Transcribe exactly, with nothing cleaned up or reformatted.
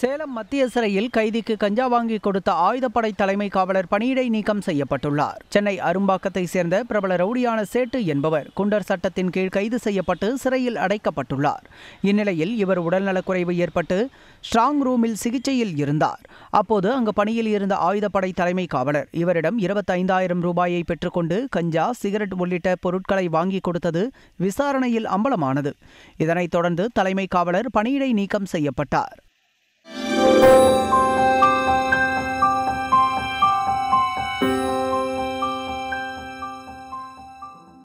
சேலம் மத்திய சிறையில் கைதிக்கு கஞ்சா வாங்கி கொடுத்த ஆயுதப்படை தலைமை காவலர் பணியிடை நீக்கம் செய்யப்பட்டுள்ளார். சென்னை அரும்பாக்கத்தை சேர்ந்த பிரபல ரவுடியான சேட்டு என்பவர் குண்டர் சட்டத்தின் கீழ் கைது செய்யப்பட்டு சிறையில் அடைக்கப்பட்டுள்ளார். இந்நிலையில் இவர் உடல்நலக்குறைவு ஏற்பட்டு ஸ்ட்ராங் ரூமில் சிகிச்சையில் இருந்தார். அப்போது அங்கு பணியில் இருந்த ஆயுதப்படை தலைமை காவலர் இவரிடம் இருபத்தி ஐந்தாயிரம் ரூபாயை பெற்றுக்கொண்டு கஞ்சா, சிகரெட் உள்ளிட்ட பொருட்களை வாங்கி கொடுத்தது விசாரணையில் அம்பலமானது. இதனைத் தொடர்ந்து தலைமை காவலர் பணியிடை நீக்கம் செய்யப்பட்டார்.